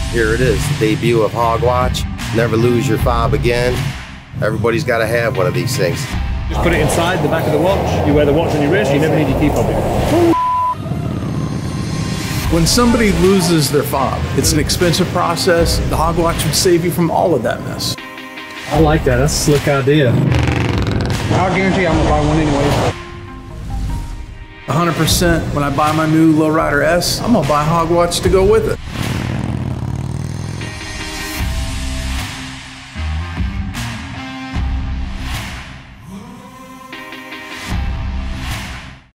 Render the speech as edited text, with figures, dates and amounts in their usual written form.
Here it is, the debut of HogWatch. Never lose your fob again. Everybody's got to have one of these things. Just put it inside the back of the watch. You wear the watch on your wrist, you never need your key fob. When somebody loses their fob, it's an expensive process. The HogWatch would save you from all of that mess. I like that, that's a slick idea. I'll guarantee I'm gonna buy one anyway. 100% when I buy my new Lowrider S, I'm gonna buy HogWatch to go with it.